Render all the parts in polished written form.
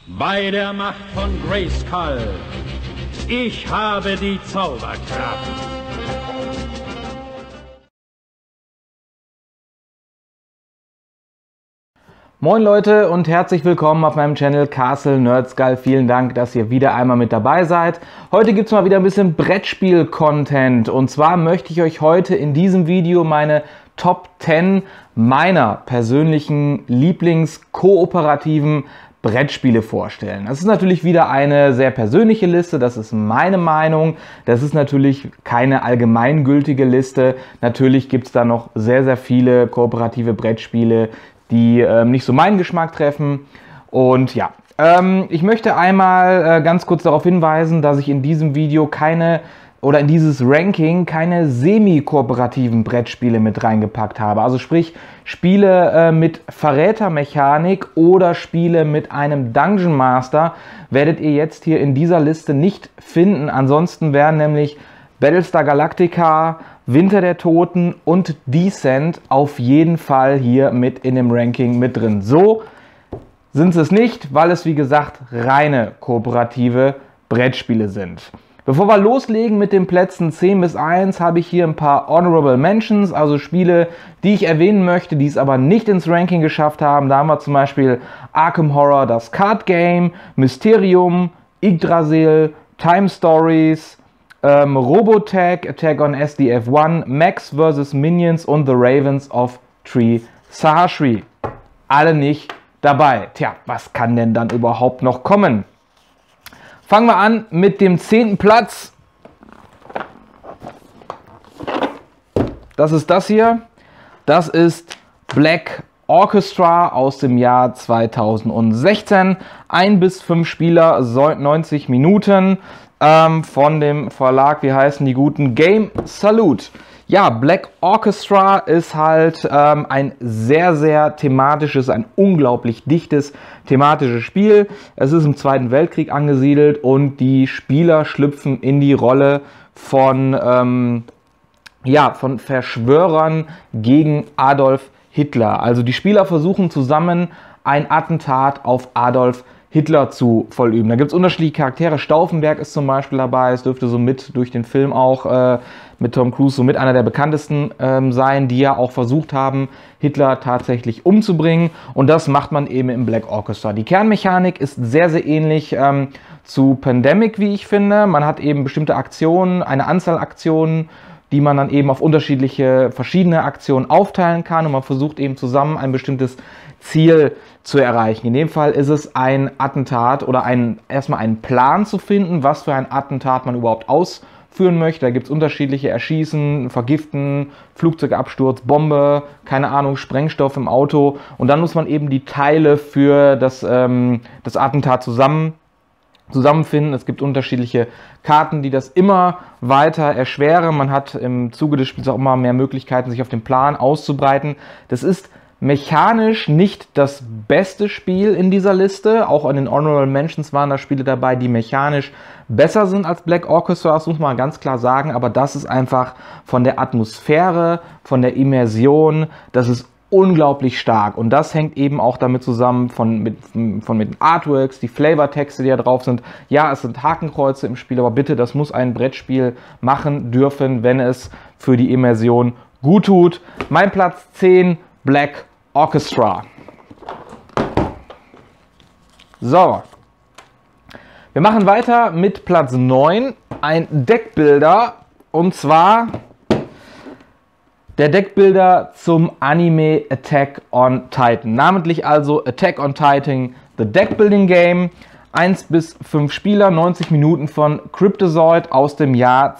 Bei der Macht von Grayskull, ich habe die Zauberkraft. Moin Leute und herzlich willkommen auf meinem Channel Castle Nerdskull. Vielen Dank, dass ihr wieder einmal mit dabei seid. Heute gibt es mal wieder ein bisschen Brettspiel-Content und zwar möchte ich euch heute in diesem Video meine Top 10 meiner persönlichen Lieblings-kooperativen Brettspiele vorstellen. Das ist natürlich wieder eine sehr persönliche Liste, das ist meine Meinung, das ist natürlich keine allgemeingültige Liste. Natürlich gibt es da noch sehr, sehr viele kooperative Brettspiele, die nicht so meinen Geschmack treffen. Und ja, ich möchte einmal ganz kurz darauf hinweisen, dass ich in diesem Video in dieses Ranking keine semi-kooperativen Brettspiele mit reingepackt habe. Also sprich Spiele mit Verrätermechanik oder Spiele mit einem Dungeon Master werdet ihr jetzt hier in dieser Liste nicht finden. Ansonsten wären nämlich Battlestar Galactica, Winter der Toten und Descent auf jeden Fall hier mit in dem Ranking mit drin. So sind sie es nicht, weil es wie gesagt reine kooperative Brettspiele sind. Bevor wir loslegen mit den Plätzen 10 bis 1, habe ich hier ein paar Honorable Mentions, also Spiele, die ich erwähnen möchte, die es aber nicht ins Ranking geschafft haben. Da haben wir zum Beispiel Arkham Horror, das Card Game, Mysterium, Yggdrasil, Time Stories, Robotech, Attack on SDF1, Max vs. Minions und The Ravens of Tree Sahashri. Alle nicht dabei. Tja, was kann denn dann überhaupt noch kommen? Fangen wir an mit dem 10. Platz. Das ist das hier. Das ist Black Orchestra aus dem Jahr 2016. 1 bis 5 Spieler, 90 Minuten. Von dem Verlag, wie heißen die guten? Game Salute. Ja, Black Orchestra ist halt ein sehr, sehr thematisches, ein unglaublich dichtes thematisches Spiel. Es ist im Zweiten Weltkrieg angesiedelt und die Spieler schlüpfen in die Rolle von Verschwörern gegen Adolf Hitler. Also die Spieler versuchen zusammen ein Attentat auf Adolf Hitler zu vollüben. Da gibt es unterschiedliche Charaktere. Stauffenberg ist zum Beispiel dabei. Es dürfte somit durch den Film auch mit Tom Cruise somit einer der bekanntesten sein, die ja auch versucht haben, Hitler tatsächlich umzubringen. Und das macht man eben im Black Orchestra. Die Kernmechanik ist sehr, sehr ähnlich zu Pandemic, wie ich finde. Man hat eben bestimmte Aktionen, eine Anzahl Aktionen, die man dann eben auf verschiedene Aktionen aufteilen kann und man versucht eben zusammen ein bestimmtes Ziel zu erreichen. In dem Fall ist es ein Attentat oder erstmal einen Plan zu finden, was für ein Attentat man überhaupt ausführen möchte. Da gibt es unterschiedliche Erschießen, Vergiften, Flugzeugabsturz, Bombe, keine Ahnung, Sprengstoff im Auto und dann muss man eben die Teile für das Attentat zusammenfinden. Es gibt unterschiedliche Karten, die das immer weiter erschweren. Man hat im Zuge des Spiels auch immer mehr Möglichkeiten, sich auf den Plan auszubreiten. Das ist mechanisch nicht das beste Spiel in dieser Liste. Auch in den Honorable Mentions waren da Spiele dabei, die mechanisch besser sind als Black Orchestra. Das muss man ganz klar sagen. Aber das ist einfach von der Atmosphäre, von der Immersion, das ist unglaublich stark und das hängt eben auch damit zusammen mit den Artworks, die Flavortexte, die da drauf sind. Ja, es sind Hakenkreuze im Spiel, aber bitte, das muss ein Brettspiel machen dürfen, wenn es für die Immersion gut tut. Mein Platz 10, Black Orchestra. So, wir machen weiter mit Platz 9, ein Deckbuilder und zwar der Deckbuilder zum Anime Attack on Titan. Namentlich also Attack on Titan, The Deckbuilding Game. 1 bis 5 Spieler, 90 Minuten von Cryptozoid aus dem Jahr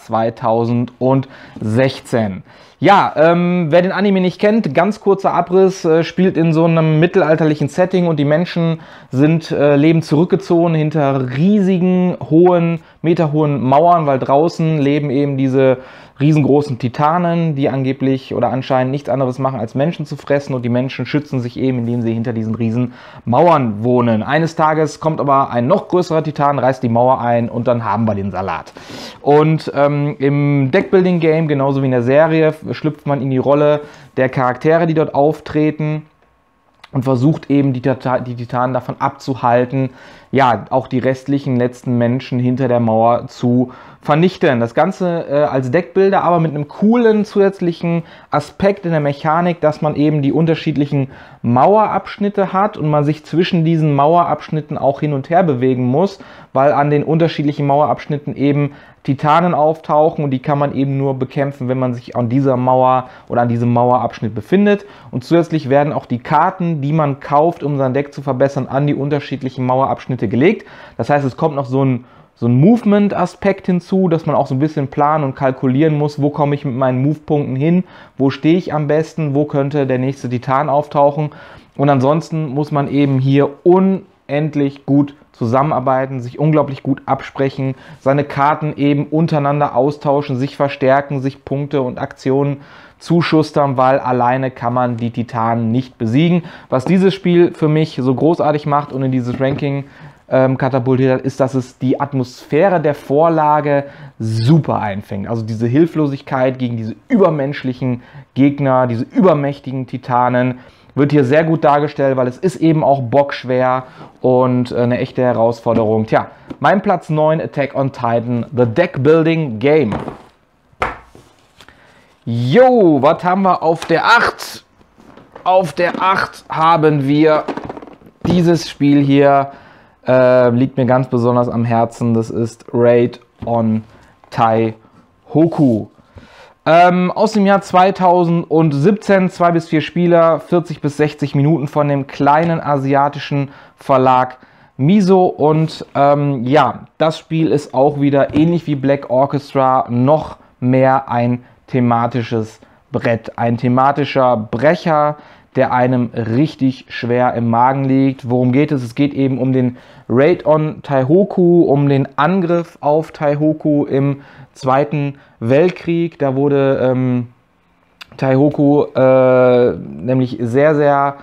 2016. Ja, wer den Anime nicht kennt, ganz kurzer Abriss, spielt in so einem mittelalterlichen Setting und die Menschen leben zurückgezogen hinter riesigen, meterhohen Mauern, weil draußen leben eben diese riesengroßen Titanen, die angeblich oder anscheinend nichts anderes machen, als Menschen zu fressen und die Menschen schützen sich eben, indem sie hinter diesen riesen Mauern wohnen. Eines Tages kommt aber ein noch größerer Titan, reißt die Mauer ein und dann haben wir den Salat. Und im Deckbuilding-Game, genauso wie in der Serie, schlüpft man in die Rolle der Charaktere, die dort auftreten und versucht eben die Titanen davon abzuhalten, ja, auch die restlichen letzten Menschen hinter der Mauer zu vernichten. Das Ganze als Deckbilder, aber mit einem coolen zusätzlichen Aspekt in der Mechanik, dass man eben die unterschiedlichen Mauerabschnitte hat und man sich zwischen diesen Mauerabschnitten auch hin und her bewegen muss, weil an den unterschiedlichen Mauerabschnitten eben Titanen auftauchen und die kann man eben nur bekämpfen, wenn man sich an dieser Mauer oder an diesem Mauerabschnitt befindet. Und zusätzlich werden auch die Karten, die man kauft, um sein Deck zu verbessern, an die unterschiedlichen Mauerabschnitte gelegt. Das heißt, es kommt noch so ein Movement-Aspekt hinzu, dass man auch so ein bisschen planen und kalkulieren muss, wo komme ich mit meinen Move-Punkten hin, wo stehe ich am besten, wo könnte der nächste Titan auftauchen. Und ansonsten muss man eben hier unendlich gut zusammenarbeiten, sich unglaublich gut absprechen, seine Karten eben untereinander austauschen, sich verstärken, sich Punkte und Aktionen zuschustern, weil alleine kann man die Titanen nicht besiegen. Was dieses Spiel für mich so großartig macht und in dieses Ranking katapultiert hat, ist, dass es die Atmosphäre der Vorlage super einfängt. Also diese Hilflosigkeit gegen diese übermenschlichen Gegner, diese übermächtigen Titanen, wird hier sehr gut dargestellt, weil es ist eben auch bockschwer und eine echte Herausforderung. Tja, mein Platz 9, Attack on Titan, The Deck Building Game. Jo, was haben wir auf der 8? Auf der 8 haben wir dieses Spiel hier, liegt mir ganz besonders am Herzen, das ist Raid on Taihoku. Aus dem Jahr 2017, 2 bis 4 Spieler, 40 bis 60 Minuten von dem kleinen asiatischen Verlag Miso. Und ja, das Spiel ist auch wieder ähnlich wie Black Orchestra noch mehr ein thematisches Brett. Ein thematischer Brecher, der einem richtig schwer im Magen liegt. Worum geht es? Es geht eben um den Raid on Taihoku, um den Angriff auf Taihoku im Zweiten Weltkrieg. Da wurde Taihoku nämlich sehr, sehr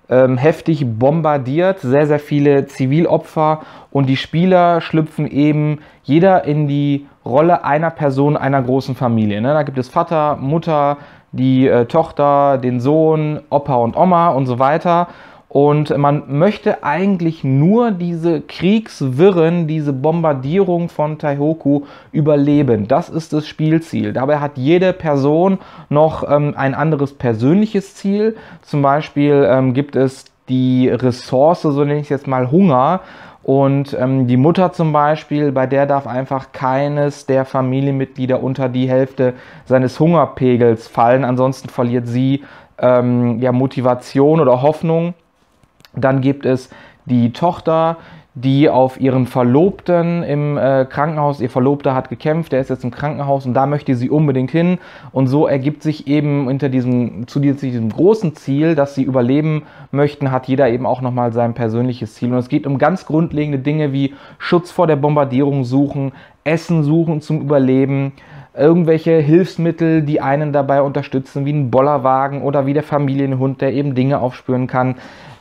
heftig bombardiert, sehr, sehr viele Zivilopfer und die Spieler schlüpfen eben jeder in die Rolle einer Person einer großen Familie. Ne? Da gibt es Vater, Mutter, die Tochter, den Sohn, Opa und Oma und so weiter. Und man möchte eigentlich nur diese Kriegswirren, diese Bombardierung von Taihoku überleben. Das ist das Spielziel. Dabei hat jede Person noch ein anderes persönliches Ziel. Zum Beispiel gibt es die Ressource, so nenne ich es jetzt mal, Hunger. Und die Mutter zum Beispiel, bei der darf einfach keines der Familienmitglieder unter die Hälfte seines Hungerpegels fallen. Ansonsten verliert sie ja, Motivation oder Hoffnung. Dann gibt es die Tochter, die auf ihren Verlobten im Krankenhaus, ihr Verlobter hat gekämpft, der ist jetzt im Krankenhaus und da möchte sie unbedingt hin. Und so ergibt sich eben zu diesem großen Ziel, dass sie überleben möchten, hat jeder eben auch nochmal sein persönliches Ziel. Und es geht um ganz grundlegende Dinge wie Schutz vor der Bombardierung suchen, Essen suchen zum Überleben, irgendwelche Hilfsmittel, die einen dabei unterstützen, wie ein Bollerwagen oder wie der Familienhund, der eben Dinge aufspüren kann.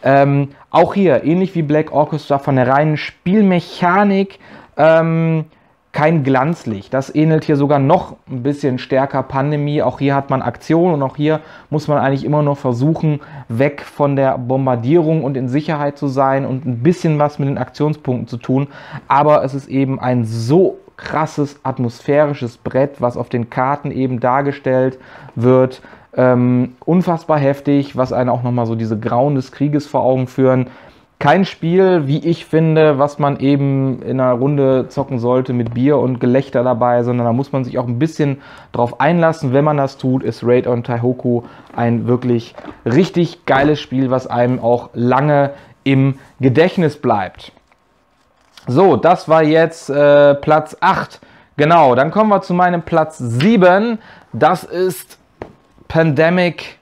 Auch hier, ähnlich wie Black Orchestra, von der reinen Spielmechanik kein Glanzlicht. Das ähnelt hier sogar noch ein bisschen stärker Pandemie. Auch hier hat man Aktion und auch hier muss man eigentlich immer noch versuchen, weg von der Bombardierung und in Sicherheit zu sein und ein bisschen was mit den Aktionspunkten zu tun. Aber es ist eben ein so krasses atmosphärisches Brett, was auf den Karten eben dargestellt wird. Unfassbar heftig, was einen auch nochmal so diese Grauen des Krieges vor Augen führen. Kein Spiel, wie ich finde, was man eben in einer Runde zocken sollte mit Bier und Gelächter dabei, sondern da muss man sich auch ein bisschen drauf einlassen. Wenn man das tut, ist Raid on Taihoku ein wirklich richtig geiles Spiel, was einem auch lange im Gedächtnis bleibt. So, das war jetzt Platz 8. Genau, dann kommen wir zu meinem Platz 7. Das ist Pandemic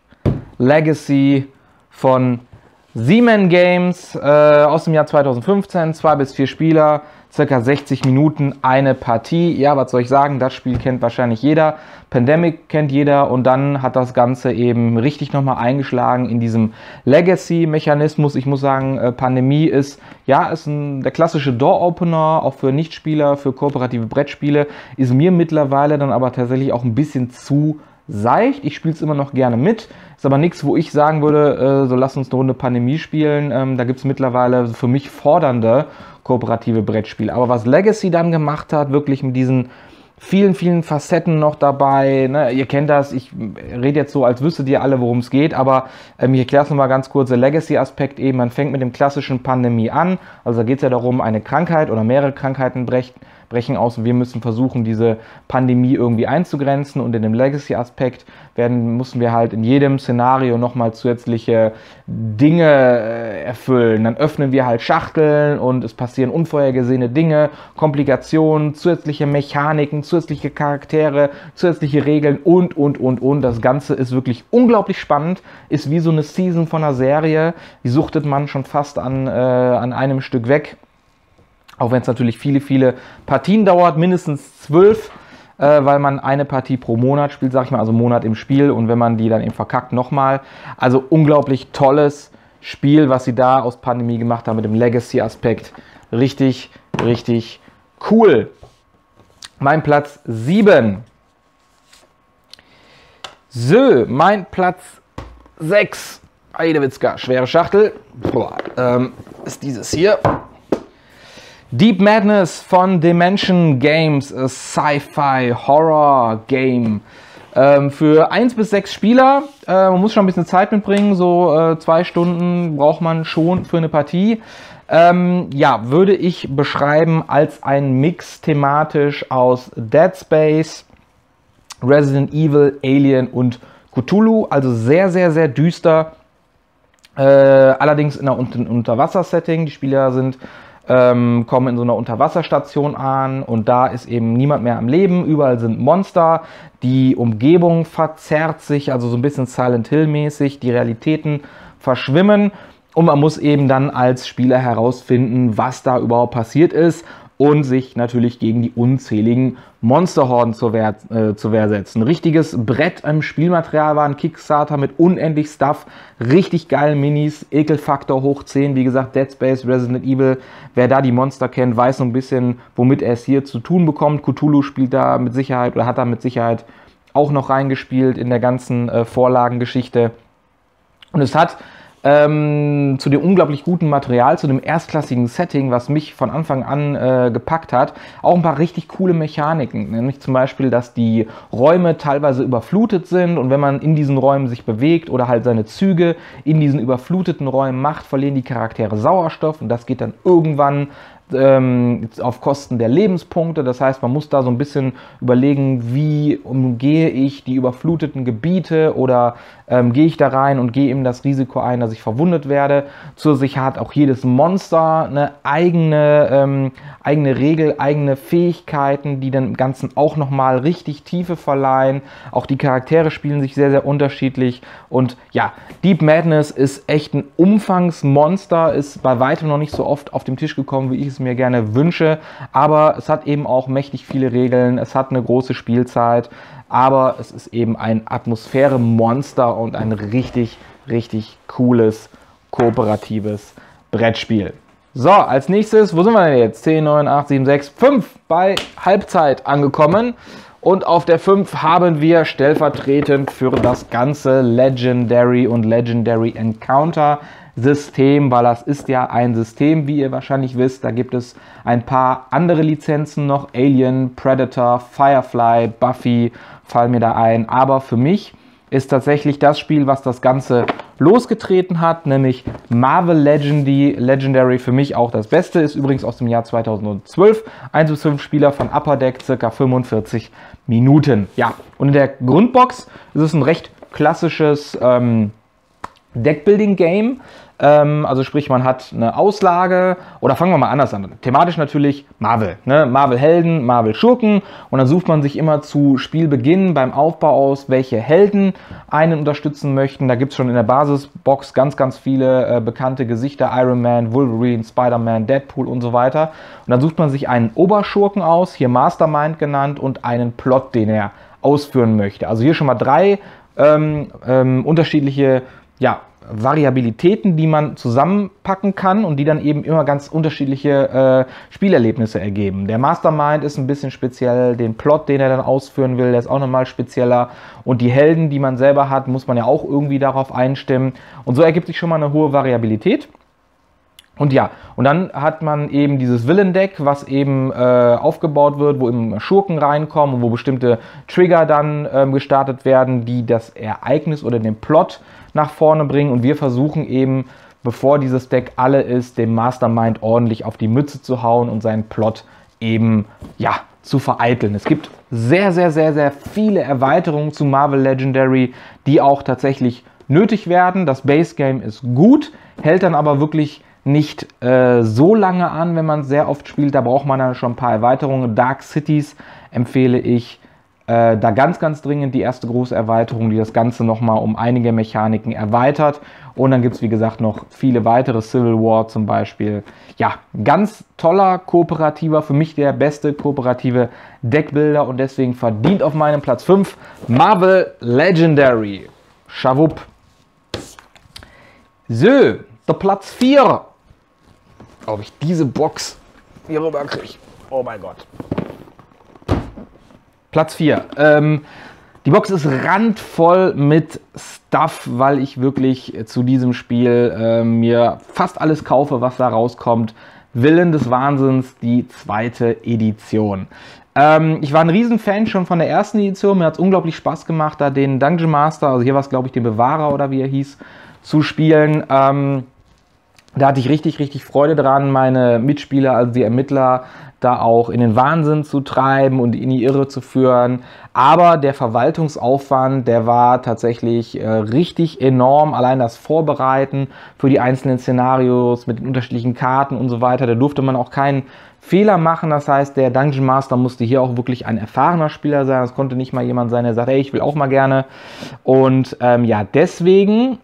Legacy von Seaman Games aus dem Jahr 2015, 2 bis 4 Spieler, circa 60 Minuten eine Partie. Ja, was soll ich sagen, das Spiel kennt wahrscheinlich jeder, Pandemic kennt jeder und dann hat das Ganze eben richtig nochmal eingeschlagen in diesem Legacy-Mechanismus. Ich muss sagen, Pandemie ist der klassische Door-Opener, auch für Nichtspieler, für kooperative Brettspiele, ist mir mittlerweile dann aber tatsächlich auch ein bisschen zu seicht. Ich spiele es immer noch gerne mit. Ist aber nichts, wo ich sagen würde, so lass uns eine Runde Pandemie spielen. Da gibt es mittlerweile für mich fordernde kooperative Brettspiele. Aber was Legacy dann gemacht hat, wirklich mit diesen vielen, vielen Facetten noch dabei. Ne? Ihr kennt das, ich rede jetzt so, als wüsstet ihr alle, worum es geht, aber ich erkläre es nochmal ganz kurz, der Legacy-Aspekt eben, man fängt mit dem klassischen Pandemie an, also da geht es ja darum, eine Krankheit oder mehrere Krankheiten brechen aus und wir müssen versuchen, diese Pandemie irgendwie einzugrenzen und in dem Legacy-Aspekt müssen wir halt in jedem Szenario nochmal zusätzliche Dinge erfüllen. Dann öffnen wir halt Schachteln und es passieren unvorhergesehene Dinge, Komplikationen, zusätzliche Mechaniken, zusätzliche Charaktere, zusätzliche Regeln und. Das Ganze ist wirklich unglaublich spannend, ist wie so eine Season von einer Serie, die suchtet man schon fast an einem Stück weg. Auch wenn es natürlich viele, viele Partien dauert, mindestens 12, weil man eine Partie pro Monat spielt, sag ich mal, also Monat im Spiel und wenn man die dann eben verkackt, nochmal. Also unglaublich tolles Spiel, was sie da aus Pandemie gemacht haben mit dem Legacy-Aspekt. Richtig, richtig cool. Mein Platz 7. So, mein Platz 6. Heidewitzka, schwere Schachtel. Boah, ist dieses hier. Deep Madness von Dimension Games, a Sci-Fi Horror Game. Für 1 bis 6 Spieler, man muss schon ein bisschen Zeit mitbringen, so 2 Stunden braucht man schon für eine Partie. Ja, würde ich beschreiben als ein Mix thematisch aus Dead Space, Resident Evil, Alien und Cthulhu, also sehr, sehr, sehr düster. Allerdings in einem Unterwasser-Setting, die Spieler kommen in so einer Unterwasserstation an und da ist eben niemand mehr am Leben, überall sind Monster, die Umgebung verzerrt sich, also so ein bisschen Silent Hill mäßig, die Realitäten verschwimmen und man muss eben dann als Spieler herausfinden, was da überhaupt passiert ist und sich natürlich gegen die unzähligen Monsterhorden zur Wehr setzen. Richtiges Brett im Spielmaterial war ein Kickstarter mit unendlich Stuff, richtig geilen Minis, Ekelfaktor hoch 10, wie gesagt, Dead Space, Resident Evil, wer da die Monster kennt, weiß so ein bisschen, womit er es hier zu tun bekommt. Cthulhu spielt da mit Sicherheit oder hat da mit Sicherheit auch noch reingespielt in der ganzen Vorlagengeschichte. Und es hat zu dem unglaublich guten Material, zu dem erstklassigen Setting, was mich von Anfang an gepackt hat, auch ein paar richtig coole Mechaniken. Nämlich zum Beispiel, dass die Räume teilweise überflutet sind und wenn man in diesen Räumen sich bewegt oder halt seine Züge in diesen überfluteten Räumen macht, verlieren die Charaktere Sauerstoff und das geht dann irgendwann auf Kosten der Lebenspunkte. Das heißt, man muss da so ein bisschen überlegen, wie umgehe ich die überfluteten Gebiete oder gehe ich da rein und gehe eben das Risiko ein, dass ich verwundet werde. Zusätzlich hat auch jedes Monster eine eigene Regel, eigene Fähigkeiten, die dem Ganzen auch nochmal richtig Tiefe verleihen. Auch die Charaktere spielen sich sehr, sehr unterschiedlich. Und ja, Deep Madness ist echt ein Umfangsmonster, ist bei weitem noch nicht so oft auf den Tisch gekommen, wie ich es mir gerne wünsche. Aber es hat eben auch mächtig viele Regeln, es hat eine große Spielzeit. Aber es ist eben ein Atmosphäre-Monster und ein richtig, richtig cooles, kooperatives Brettspiel. So, als nächstes, wo sind wir denn jetzt? 10, 9, 8, 7, 6, 5 bei Halbzeit angekommen. Und auf der 5 haben wir stellvertretend für das ganze Legendary und Legendary Encounter System, weil das ist ja ein System, wie ihr wahrscheinlich wisst. Da gibt es ein paar andere Lizenzen noch. Alien, Predator, Firefly, Buffy fallen mir da ein. Aber für mich ist tatsächlich das Spiel, was das Ganze losgetreten hat, nämlich Marvel Legendary, für mich auch das Beste, ist übrigens aus dem Jahr 2012, 1 bis 5 Spieler von Upper Deck, circa 45 Minuten. Ja, und in der Grundbox ist es ein recht klassisches Deckbuilding-Game, also sprich, man hat eine Auslage, oder fangen wir mal anders an, thematisch natürlich Marvel, ne? Marvel-Helden, Marvel-Schurken, und dann sucht man sich immer zu Spielbeginn beim Aufbau aus, welche Helden einen unterstützen möchten. Da gibt es schon in der Basisbox ganz, ganz viele bekannte Gesichter, Iron Man, Wolverine, Spider-Man, Deadpool und so weiter. Und dann sucht man sich einen Oberschurken aus, hier Mastermind genannt, und einen Plot, den er ausführen möchte. Also hier schon mal 3 unterschiedliche Variabilitäten, die man zusammenpacken kann und die dann eben immer ganz unterschiedliche Spielerlebnisse ergeben. Der Mastermind ist ein bisschen speziell, den Plot, den er dann ausführen will, der ist auch nochmal spezieller und die Helden, die man selber hat, muss man ja auch irgendwie darauf einstimmen und so ergibt sich schon mal eine hohe Variabilität. Und ja, und dann hat man eben dieses Villain-Deck, was eben aufgebaut wird, wo eben Schurken reinkommen und wo bestimmte Trigger dann gestartet werden, die das Ereignis oder den Plot nach vorne bringen. Und wir versuchen eben, bevor dieses Deck alle ist, dem Mastermind ordentlich auf die Mütze zu hauen und seinen Plot eben, ja, zu vereiteln. Es gibt sehr, sehr, sehr, sehr viele Erweiterungen zu Marvel Legendary, die auch tatsächlich nötig werden. Das Base Game ist gut, hält dann aber wirklich nicht so lange an, wenn man sehr oft spielt. Da braucht man dann schon ein paar Erweiterungen. Dark Cities empfehle ich da ganz, ganz dringend die erste große Erweiterung, die das Ganze nochmal um einige Mechaniken erweitert. Und dann gibt es, wie gesagt, noch viele weitere. Civil War zum Beispiel. Ja, ganz toller kooperativer, für mich der beste kooperative Deckbuilder und deswegen verdient auf meinem Platz 5 Marvel Legendary. Schawupp. So, der Platz 4. Ob ich diese Box hier rüber kriege. Oh mein Gott. Platz 4. Die Box ist randvoll mit Stuff, weil ich wirklich zu diesem Spiel mir fast alles kaufe, was da rauskommt. Willen des Wahnsinns, die zweite Edition. Ich war ein Riesenfan schon von der ersten Edition. Mir hat es unglaublich Spaß gemacht, da den Dungeon Master, also hier war es glaube ich den Bewahrer oder wie er hieß, zu spielen. Da hatte ich richtig, richtig Freude dran, meine Mitspieler, also die Ermittler, da auch in den Wahnsinn zu treiben und in die Irre zu führen. Aber der Verwaltungsaufwand, der war tatsächlich richtig enorm. Allein das Vorbereiten für die einzelnen Szenarios mit den unterschiedlichen Karten und so weiter, da durfte man auch keinen Fehler machen. Das heißt, der Dungeon Master musste hier auch wirklich ein erfahrener Spieler sein. Das konnte nicht mal jemand sein, der sagt, hey, ich will auch mal gerne. Und ja, deswegen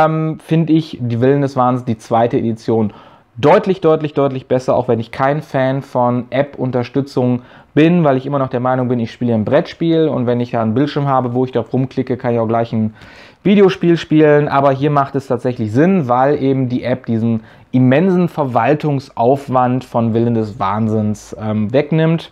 finde ich die Willen des Wahnsinns, die zweite Edition, deutlich, deutlich, deutlich besser, auch wenn ich kein Fan von App-Unterstützung bin, weil ich immer noch der Meinung bin, ich spiele ein Brettspiel und wenn ich da einen Bildschirm habe, wo ich da rumklicke, kann ich auch gleich ein Videospiel spielen, aber hier macht es tatsächlich Sinn, weil eben die App diesen immensen Verwaltungsaufwand von Willen des Wahnsinns wegnimmt.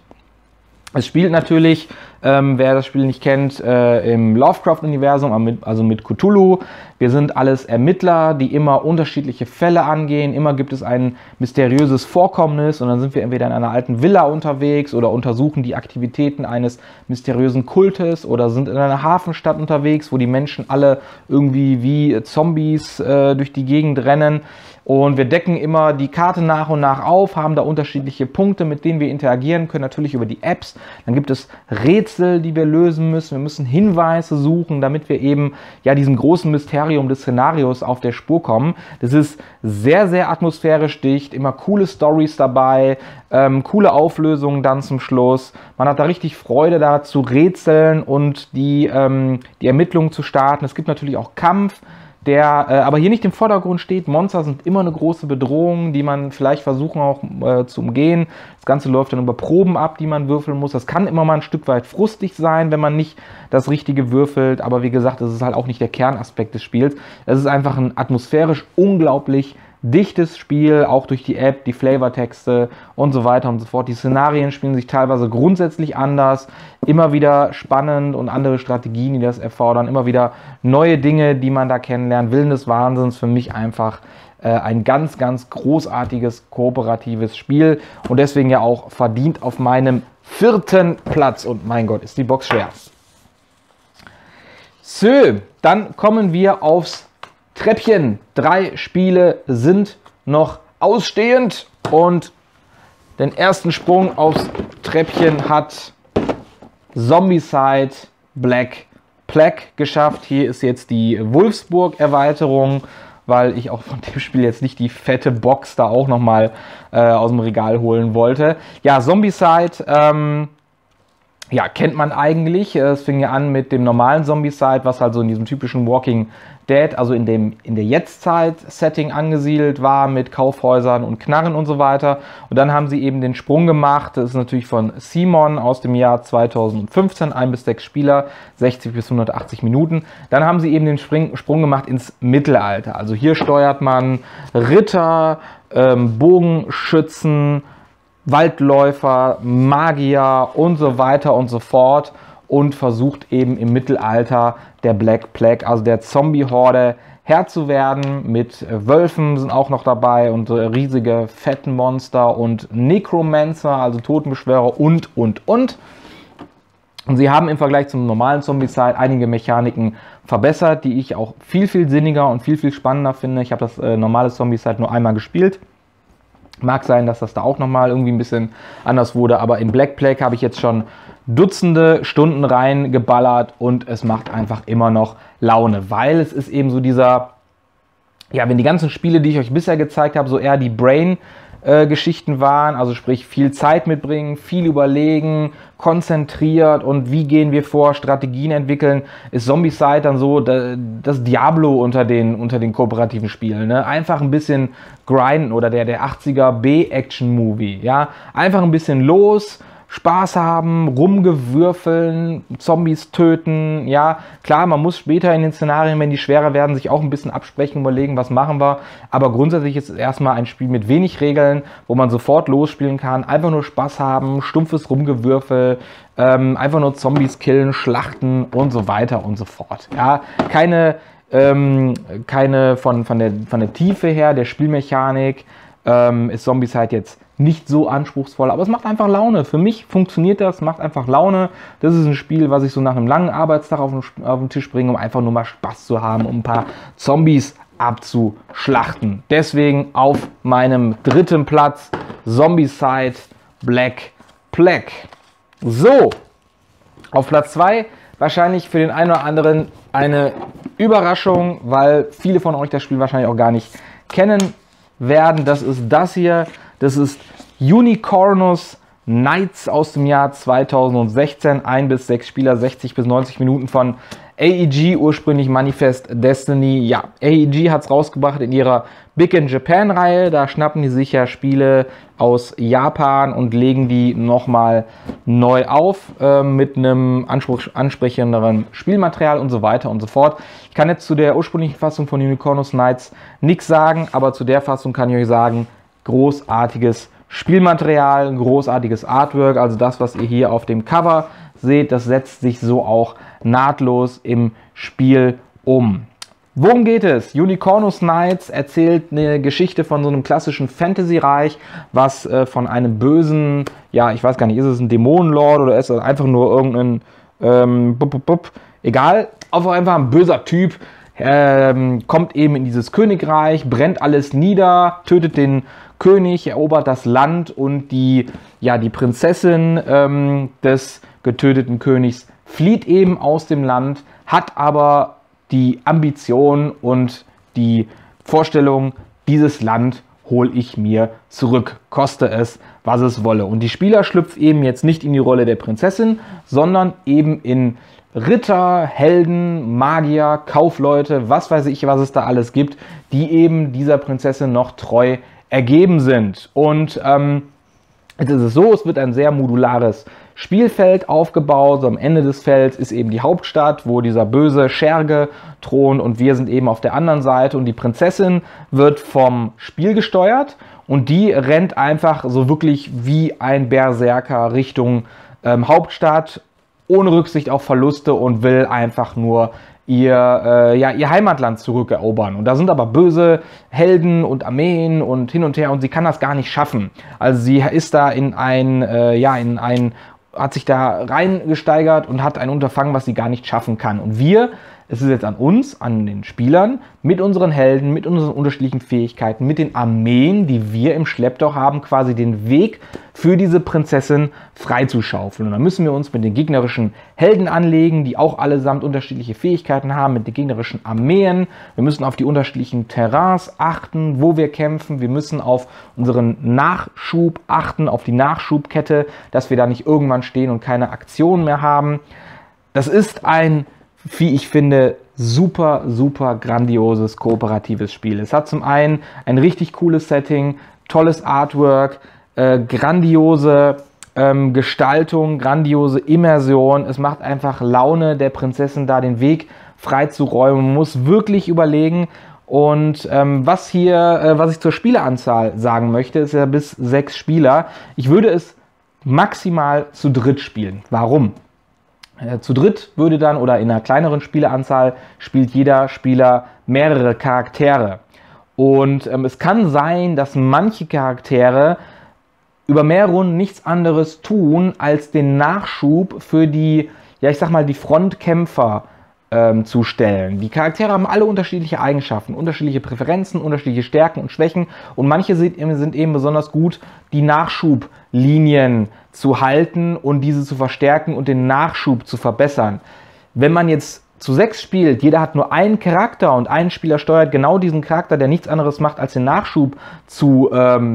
Es spielt natürlich, wer das Spiel nicht kennt, im Lovecraft-Universum, also mit Cthulhu. Wir sind alles Ermittler, die immer unterschiedliche Fälle angehen. Immer gibt es ein mysteriöses Vorkommnis und dann sind wir entweder in einer alten Villa unterwegs oder untersuchen die Aktivitäten eines mysteriösen Kultes oder sind in einer Hafenstadt unterwegs, wo die Menschen alle irgendwie wie Zombies durch die Gegend rennen. Und wir decken immer die Karte nach und nach auf, haben da unterschiedliche Punkte, mit denen wir interagieren können, natürlich über die Apps. Dann gibt es Rätsel, die wir lösen müssen. Wir müssen Hinweise suchen, damit wir eben ja diesem großen Mysterium des Szenarios auf der Spur kommen. Das ist sehr, sehr atmosphärisch dicht, immer coole Storys dabei, coole Auflösungen dann zum Schluss. Man hat da richtig Freude, da zu rätseln und die Ermittlungen zu starten. Es gibt natürlich auch Kampf, der aber hier nicht im Vordergrund steht. Monster sind immer eine große Bedrohung, die man vielleicht versuchen auch zu umgehen. Das Ganze läuft dann über Proben ab, die man würfeln muss. Das kann immer mal ein Stück weit frustig sein, wenn man nicht das Richtige würfelt. Aber wie gesagt, das ist halt auch nicht der Kernaspekt des Spiels. Es ist einfach ein atmosphärisch unglaublich dichtes Spiel, auch durch die App, die Flavortexte und so weiter und so fort. Die Szenarien spielen sich teilweise grundsätzlich anders, immer wieder spannend und andere Strategien, die das erfordern, immer wieder neue Dinge, die man da kennenlernt. Willen des Wahnsinns für mich einfach ein ganz, ganz großartiges, kooperatives Spiel und deswegen ja auch verdient auf meinem 4. Platz. Und mein Gott, ist die Box schwer. So, dann kommen wir aufs Treppchen. 3 Spiele sind noch ausstehend und den ersten Sprung aufs Treppchen hat Zombicide Black Plague geschafft. Hier ist jetzt die Wolfsburg-Erweiterung, weil ich auch von dem Spiel jetzt nicht die fette Box da auch nochmal aus dem Regal holen wollte. Ja, Zombicide ja, kennt man eigentlich. Es fing ja an mit dem normalen Zombicide, was halt so in diesem typischen Walking Dead, also in der Jetztzeit-Setting angesiedelt war, mit Kaufhäusern und Knarren und so weiter. Und dann haben sie eben den Sprung gemacht. Das ist natürlich von Simon aus dem Jahr 2015, 1 bis 6 Spieler, 60 bis 180 Minuten. Dann haben sie eben den Sprung gemacht ins Mittelalter. Also hier steuert man Ritter, Bogenschützen, Waldläufer, Magier und so weiter und so fort und versucht eben im Mittelalter der Black Plague, also der Zombie-Horde, Herr zu werden. Mit Wölfen sind auch noch dabei und riesige fetten Monster und Necromancer, also Totenbeschwörer und. Und sie haben im Vergleich zum normalen Zombicide einige Mechaniken verbessert, die ich auch viel, viel sinniger und viel, viel spannender finde. Ich habe das normale Zombicide nur einmal gespielt. Mag sein, dass das da auch nochmal irgendwie ein bisschen anders wurde, aber in Black Plague habe ich jetzt schon Dutzende Stunden reingeballert und es macht einfach immer noch Laune, weil es ist eben so dieser, ja, wenn die ganzen Spiele, die ich euch bisher gezeigt habe, so eher die Brain-Geschichten waren, also sprich viel Zeit mitbringen, viel überlegen, konzentriert und wie gehen wir vor, Strategien entwickeln, ist Zombicide dann so das Diablo unter den kooperativen Spielen. Ne? Einfach ein bisschen grinden oder der 80er B-Action-Movie. Ja? Einfach ein bisschen los, Spaß haben, rumgewürfeln, Zombies töten, ja, klar, man muss später in den Szenarien, wenn die schwerer werden, sich auch ein bisschen absprechen, überlegen, was machen wir, aber grundsätzlich ist es erstmal ein Spiel mit wenig Regeln, wo man sofort losspielen kann, einfach nur Spaß haben, stumpfes Rumgewürfel, einfach nur Zombies killen, schlachten und so weiter und so fort, ja, keine von der Tiefe her, der Spielmechanik, ist Zombicide jetzt nicht so anspruchsvoll, aber es macht einfach Laune. Für mich funktioniert das, macht einfach Laune. Das ist ein Spiel, was ich so nach einem langen Arbeitstag auf den Tisch bringe, um einfach nur mal Spaß zu haben, um ein paar Zombies abzuschlachten. Deswegen auf meinem 3. Platz Zombicide Black Plague. So, auf Platz 2 wahrscheinlich für den einen oder anderen eine Überraschung, weil viele von euch das Spiel wahrscheinlich auch gar nicht kennen werden. Das ist das hier. Das ist Unicornus Knights aus dem Jahr 2016. 1 bis 6 Spieler, 60 bis 90 Minuten von AEG, ursprünglich Manifest Destiny. Ja, AEG hat es rausgebracht in ihrer Big in Japan Reihe. Da schnappen die sich ja Spiele aus Japan und legen die nochmal neu auf mit einem ansprechenderen Spielmaterial und so weiter und so fort. Ich kann jetzt zu der ursprünglichen Fassung von Unicornus Knights nichts sagen, aber zu der Fassung kann ich euch sagen, großartiges Spielmaterial, großartiges Artwork, also das, was ihr hier auf dem Cover seht, das setzt sich so auch nahtlos im Spiel um. Worum geht es? Unicornus Knights erzählt eine Geschichte von so einem klassischen Fantasy-Reich, was von einem bösen, ja, ich weiß gar nicht, ist es ein Dämonenlord oder ist es einfach nur irgendein, egal, einfach ein böser Typ, kommt eben in dieses Königreich, brennt alles nieder, tötet den König, erobert das Land und die Prinzessin des getöteten Königs flieht eben aus dem Land, hat aber die Ambition und die Vorstellung, dieses Land hole ich mir zurück, koste es, was es wolle. Und die Spieler schlüpfen eben jetzt nicht in die Rolle der Prinzessin, sondern eben in Ritter, Helden, Magier, Kaufleute, was weiß ich, was es da alles gibt, die eben dieser Prinzessin noch treu ergeben sind. Und jetzt ist es so, es wird ein sehr modulares Spielfeld aufgebaut. So am Ende des Felds ist eben die Hauptstadt, wo dieser böse Scherge thront und wir sind eben auf der anderen Seite und die Prinzessin wird vom Spiel gesteuert und die rennt einfach so wirklich wie ein Berserker Richtung Hauptstadt, ohne Rücksicht auf Verluste und will einfach nur ihr Heimatland zurückerobern. Und da sind aber böse Helden und Armeen und hin und her und sie kann das gar nicht schaffen. Also sie ist da hat sich da reingesteigert und hat ein Unterfangen, was sie gar nicht schaffen kann. Und wir Es ist jetzt an uns, an den Spielern, mit unseren Helden, mit unseren unterschiedlichen Fähigkeiten, mit den Armeen, die wir im Schlepptau haben, quasi den Weg für diese Prinzessin freizuschaufeln. Und dann müssen wir uns mit den gegnerischen Helden anlegen, die auch allesamt unterschiedliche Fähigkeiten haben, mit den gegnerischen Armeen. Wir müssen auf die unterschiedlichen Terrains achten, wo wir kämpfen. Wir müssen auf unseren Nachschub achten, auf die Nachschubkette, dass wir da nicht irgendwann stehen und keine Aktion mehr haben. Das ist ein, wie ich finde, super, super grandioses, kooperatives Spiel. Es hat zum einen ein richtig cooles Setting, tolles Artwork, grandiose Gestaltung, grandiose Immersion. Es macht einfach Laune, der Prinzessin da den Weg freizuräumen. Man muss wirklich überlegen. Und was ich zur Spieleranzahl sagen möchte, ist ja bis 6 Spieler. Ich würde es maximal zu dritt spielen. Warum? Zu dritt würde dann, oder in einer kleineren Spieleranzahl, spielt jeder Spieler mehrere Charaktere. Und es kann sein, dass manche Charaktere über mehr Runden nichts anderes tun, als den Nachschub für die, ja ich sag mal, die Frontkämpfer zu stellen. Die Charaktere haben alle unterschiedliche Eigenschaften, unterschiedliche Präferenzen, unterschiedliche Stärken und Schwächen und manche sind eben besonders gut, die Nachschublinien zu halten und diese zu verstärken und den Nachschub zu verbessern. Wenn man jetzt zu 6 spielt, jeder hat nur einen Charakter und ein Spieler steuert genau diesen Charakter, der nichts anderes macht, als den Nachschub zu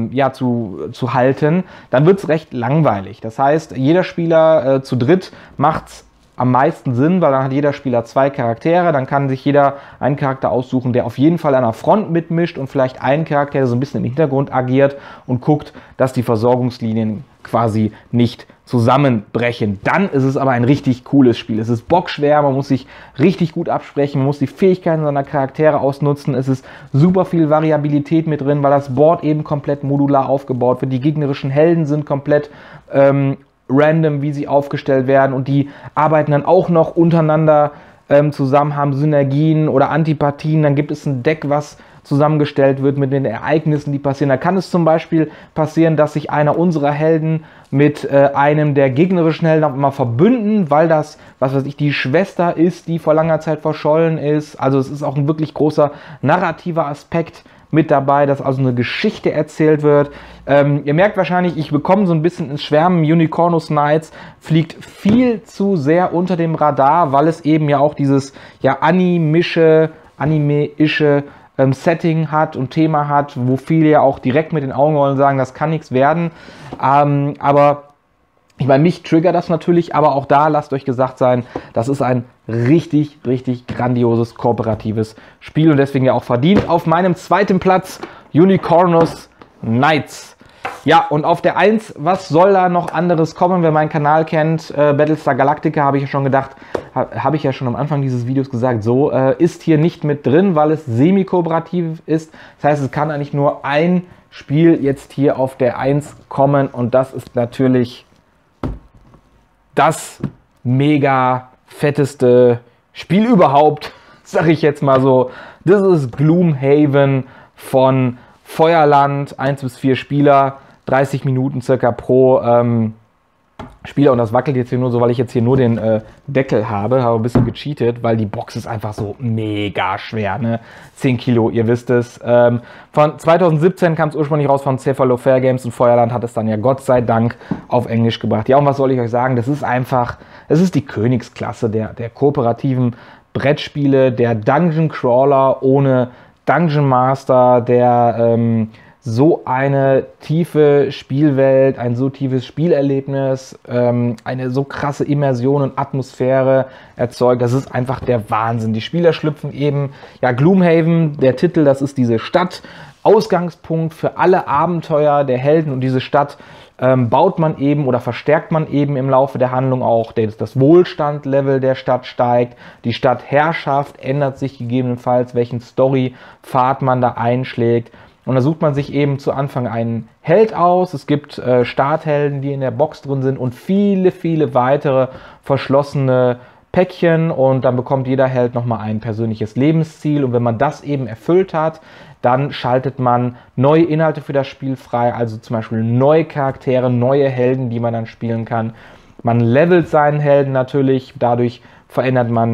halten, dann wird es recht langweilig. Das heißt, jeder Spieler zu dritt macht's am meisten Sinn, weil dann hat jeder Spieler 2 Charaktere, dann kann sich jeder einen Charakter aussuchen, der auf jeden Fall an der Front mitmischt und vielleicht einen Charakter, der so ein bisschen im Hintergrund agiert und guckt, dass die Versorgungslinien quasi nicht zusammenbrechen. Dann ist es aber ein richtig cooles Spiel. Es ist bockschwer, man muss sich richtig gut absprechen, man muss die Fähigkeiten seiner Charaktere ausnutzen. Es ist super viel Variabilität mit drin, weil das Board eben komplett modular aufgebaut wird. Die gegnerischen Helden sind komplett random, wie sie aufgestellt werden und die arbeiten dann auch noch untereinander zusammen, haben Synergien oder Antipathien. Dann gibt es ein Deck, was zusammengestellt wird mit den Ereignissen, die passieren. Da kann es zum Beispiel passieren, dass sich einer unserer Helden mit einem der gegnerischen Helden auch immer verbünden, weil das, was weiß ich, die Schwester ist, die vor langer Zeit verschollen ist. Also es ist auch ein wirklich großer narrativer Aspekt mit dabei, dass also eine Geschichte erzählt wird. Ihr merkt wahrscheinlich, ich bekomme so ein bisschen ins Schwärmen. Unicornus Knights fliegt viel zu sehr unter dem Radar, weil es eben ja auch dieses anime-ische Setting hat und Thema hat, wo viele ja auch direkt mit den Augen rollen und sagen, das kann nichts werden. Aber ich meine, mich triggert das natürlich, aber auch da lasst euch gesagt sein, das ist ein richtig, richtig grandioses, kooperatives Spiel und deswegen ja auch verdient. Auf meinem zweiten Platz Unicornus Knights. Ja, und auf der 1, was soll da noch anderes kommen, wer meinen Kanal kennt? Battlestar Galactica, habe ich ja schon gedacht, habe ich ja schon am Anfang dieses Videos gesagt, so ist hier nicht mit drin, weil es semi-kooperativ ist. Das heißt, es kann eigentlich nur ein Spiel jetzt hier auf der 1 kommen und das ist natürlich das mega fetteste Spiel überhaupt, sag ich jetzt mal so. Das ist Gloomhaven von Feuerland, 1 bis 4 Spieler, 30 Minuten circa pro Spieler und das wackelt jetzt hier nur so, weil ich jetzt hier nur den Deckel habe ein bisschen gecheatet, weil die Box ist einfach so mega schwer, ne? 10 Kilo, ihr wisst es. Von 2017 kam es ursprünglich raus von Cephalofair Games und Feuerland hat es dann ja Gott sei Dank auf Englisch gebracht. Ja, und was soll ich euch sagen, das ist einfach, es ist die Königsklasse der kooperativen Brettspiele, der Dungeon Crawler ohne Dungeon Master, der so eine tiefe Spielwelt, ein so tiefes Spielerlebnis, eine so krasse Immersion und Atmosphäre erzeugt. Das ist einfach der Wahnsinn. Die Spieler schlüpfen eben, ja, Gloomhaven, der Titel, das ist diese Stadt, Ausgangspunkt für alle Abenteuer der Helden und diese Stadt baut man eben oder verstärkt man eben im Laufe der Handlung auch. Das Wohlstandlevel der Stadt steigt, die Stadtherrschaft ändert sich gegebenenfalls, welchen Storypfad man da einschlägt. Und da sucht man sich eben zu Anfang einen Held aus. Es gibt Starthelden, die in der Box drin sind und viele, viele weitere verschlossene Päckchen. Und dann bekommt jeder Held nochmal ein persönliches Lebensziel. Und wenn man das eben erfüllt hat, dann schaltet man neue Inhalte für das Spiel frei. Also zum Beispiel neue Charaktere, neue Helden, die man dann spielen kann. Man levelt seinen Helden natürlich. Dadurch verändert man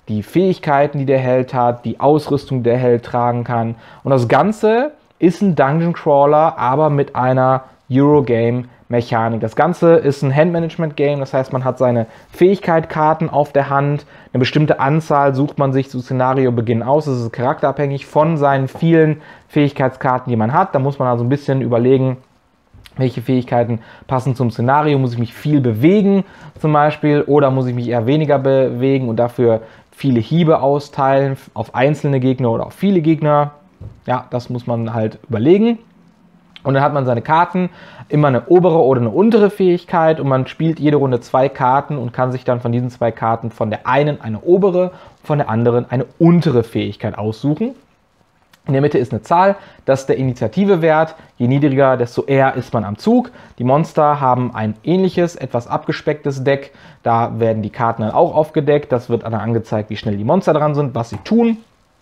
die Fähigkeiten, die der Held hat, die Ausrüstung, die der Held tragen kann. Und das Ganze ist ein Dungeon Crawler, aber mit einer Eurogame-Mechanik. Das Ganze ist ein Handmanagement-Game, das heißt, man hat seine Fähigkeitskarten auf der Hand. Eine bestimmte Anzahl sucht man sich zu Szenariobeginn aus. Das ist charakterabhängig von seinen vielen Fähigkeitskarten, die man hat. Da muss man also ein bisschen überlegen, welche Fähigkeiten passen zum Szenario. Muss ich mich viel bewegen zum Beispiel oder muss ich mich eher weniger bewegen und dafür viele Hiebe austeilen auf einzelne Gegner oder auf viele Gegner. Ja, das muss man halt überlegen. Und dann hat man seine Karten, immer eine obere oder eine untere Fähigkeit und man spielt jede Runde 2 Karten und kann sich dann von diesen 2 Karten von der einen eine obere, von der anderen eine untere Fähigkeit aussuchen. In der Mitte ist eine Zahl, das ist der Initiativewert. Je niedriger, desto eher ist man am Zug. Die Monster haben ein ähnliches, etwas abgespecktes Deck. Da werden die Karten dann auch aufgedeckt. Das wird dann angezeigt, wie schnell die Monster dran sind, was sie tun.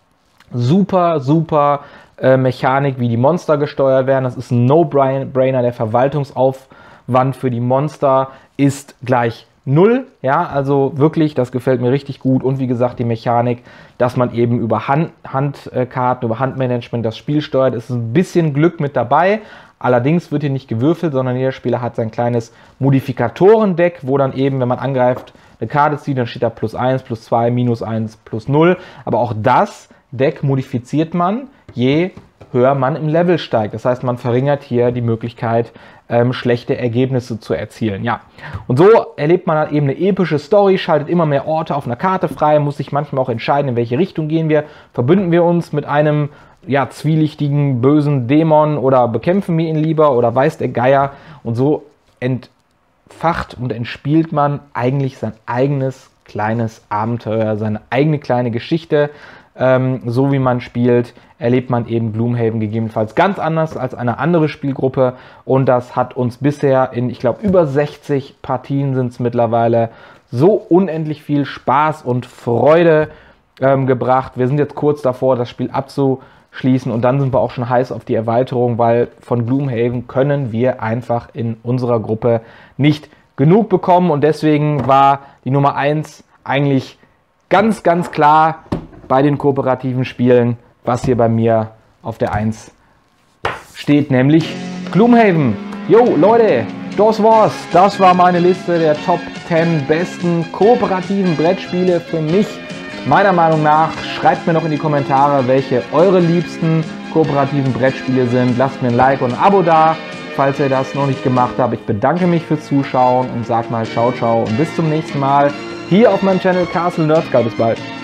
Super, super Mechanik, wie die Monster gesteuert werden. Das ist ein No-Brainer. Der Verwaltungsaufwand für die Monster ist gleich 0. Ja, also wirklich, das gefällt mir richtig gut. Und wie gesagt, die Mechanik, dass man eben über Handkarten, über Handmanagement das Spiel steuert, ist ein bisschen Glück mit dabei. Allerdings wird hier nicht gewürfelt, sondern jeder Spieler hat sein kleines Modifikatoren-Deck, wo dann eben, wenn man angreift, eine Karte zieht, dann steht da +1, +2, -1, +0. Aber auch das Deck modifiziert man, je höher man im Level steigt. Das heißt, man verringert hier die Möglichkeit, schlechte Ergebnisse zu erzielen. Ja. Und so erlebt man halt eben eine epische Story, schaltet immer mehr Orte auf einer Karte frei, muss sich manchmal auch entscheiden, in welche Richtung gehen wir. Verbünden wir uns mit einem zwielichtigen, bösen Dämon oder bekämpfen wir ihn lieber oder weiß der Geier. Und so entfacht und entspielt man eigentlich sein eigenes kleines Abenteuer, seine eigene kleine Geschichte. So wie man spielt, erlebt man eben Gloomhaven gegebenenfalls ganz anders als eine andere Spielgruppe und das hat uns bisher in, ich glaube, über 60 Partien sind es mittlerweile, so unendlich viel Spaß und Freude gebracht. Wir sind jetzt kurz davor, das Spiel abzuschließen und dann sind wir auch schon heiß auf die Erweiterung, weil von Gloomhaven können wir einfach in unserer Gruppe nicht genug bekommen und deswegen war die Nummer 1 eigentlich ganz, ganz klar bei den kooperativen Spielen, was hier bei mir auf der 1 steht, nämlich Gloomhaven. Jo, Leute, das war's. Das war meine Liste der Top 10 besten kooperativen Brettspiele für mich. Meiner Meinung nach, schreibt mir noch in die Kommentare, welche eure liebsten kooperativen Brettspiele sind. Lasst mir ein Like und ein Abo da, falls ihr das noch nicht gemacht habt. Ich bedanke mich fürs Zuschauen und sag mal ciao, ciao und bis zum nächsten Mal hier auf meinem Channel Castle Nerdskull. Bis bald.